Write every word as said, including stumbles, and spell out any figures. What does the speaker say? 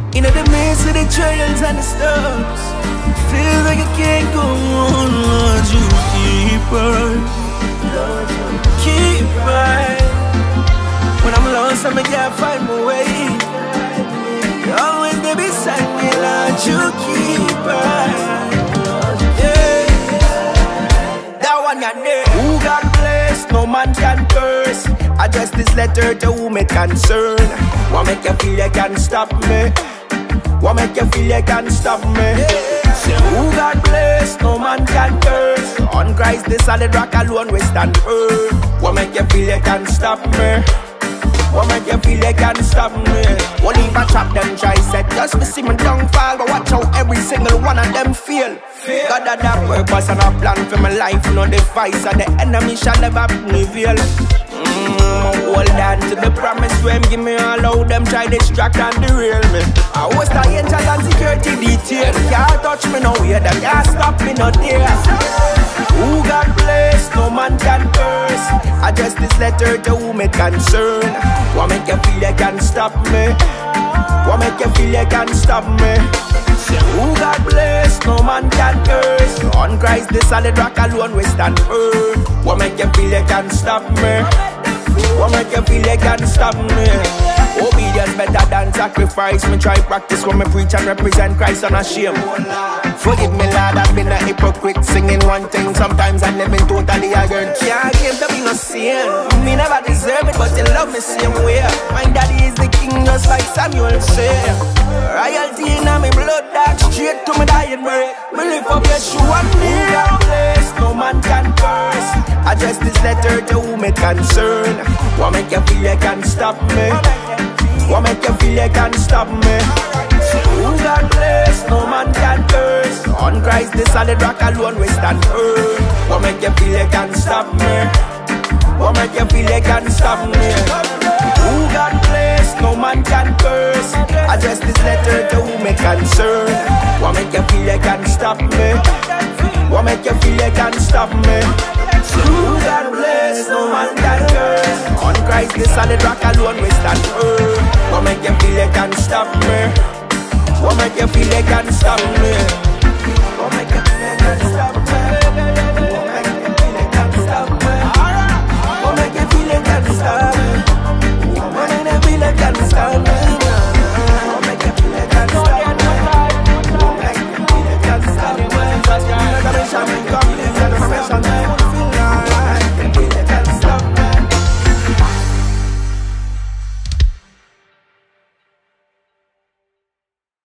In the midst of the trials and the storms, feels like I can't go on. Lord, you keep on, keep on. When I'm lost, I can't find my way. You always there beside me, Lord, you keep on. Yeah, that one you're there. Who God bless, no man can curse. Address this letter to whom it concern. What make you feel you can stop me? What make you feel you can stop me? Say who God bless, no man can curse. On Christ the solid rock alone we stand firm. What make you feel you can stop me? What make you feel you can stop me? Won't even trap them try set just to see me downfall. But watch how every single one of them feel. God had a purpose and a plan for my life. No device and the enemy shall never prevail. Mm, hold on to the promise when give me all out. Them try distract and derail me. I was the angel and security detail. Can't touch me no way, them can't stop me no there. Who God bless, no man can curse. Address this letter to whom it concern. What make you feel you can stop me? What make you feel you can stop me? Say who God bless, no man can curse. On Christ the solid rock alone we stand firm. What make you feel you can stop me? What make you feel you can stop me? Obedience better than sacrifice. Me try practice when me preach and represent Christ unashamed. Forgive me, Lord, I've been a hypocrite, singing one thing sometimes and living totally again. Can't claim to be no sin. Me never deserve it, but you love me same way. My daddy is the king, just like Samuel said. Royalty in my blood, dark straight to my dying breath. Me live up Yeshua and me God bless, no man can curse. Address this letter to whom it concern. What make you feel you can stop me? What make you feel you can stop me? Who God bless, no man can curse. On Christ the solid rock alone we stand firm. What make you feel you can stop me? What make you feel you can stop me? Who God bless, no man can curse. Address this letter to whom it concern. What make you feel you can stop me? What make you feel you can stop me? Who God bless, no man can curse. On Christ the solid rock alone we stand firm.